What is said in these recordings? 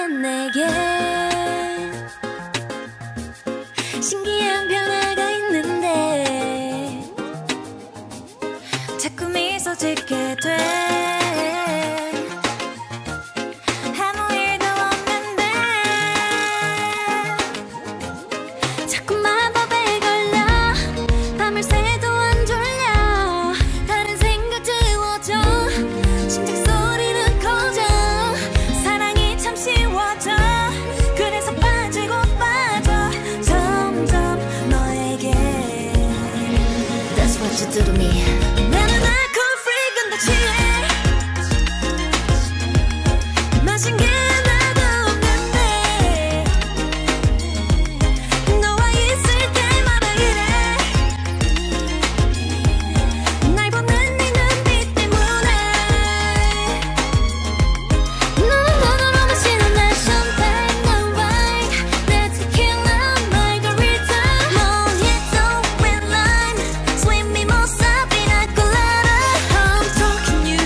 난 내게 신기한 변화가 있는데 자꾸 미소 짓게 돼. 아무 일도 없는데 자꾸 마법에 걸려 밤을 새도 안 졸려. 다른 생각 지워져 심장 소리는 커져. 사랑이 참 쉬워져. 그래서 빠지고 빠져 점점 너에게. That's what you do to me. 나는 알코올 free 근데 취해. 마신 게 하나도 없는데 너와 있을 때마다 이래. 날 보는 네 눈빛 때문에. 너는 너로 마시는 내 champagne 난 wine 내 tequila margarita mojito with lime sweet mimosa pina colada. I'm talking you.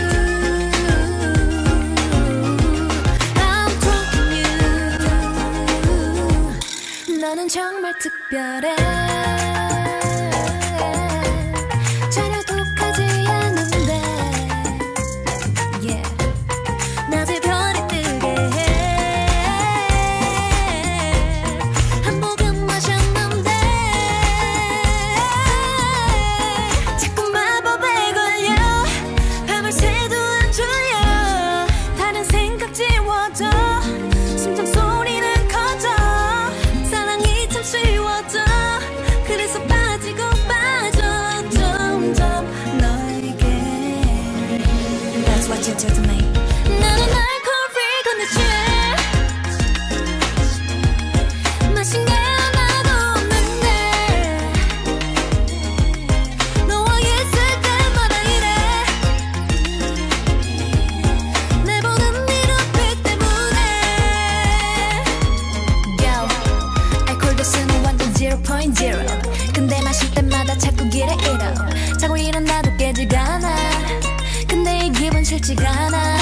I'm talking you. 너는 정말 특별해. 전혀 독하지 않은데 yeah. 낮에 별이 뜨게 해. 한 모금 마셨는데 자꾸 마법에 걸려. 밤을 새도 안 졸려. 다른 생각 지워져. 심장 소리는 커져. 사랑이 참 쉬워져. 그래서 빠지고 빠져 점점 너에게. That's what you do to me. 나는 알코올 free 근데 취해. 마신 게 하나도 없는데 너와 있을 때마다 이래. 내 보는 네 눈빛 때문에. Yo, 알코올 도수는 완전 0.0. 근데 마실 때마다 자꾸 길에 잃어. 자고 일어나도 깨지가 않아. 근데 이 기분 싫지가 않아.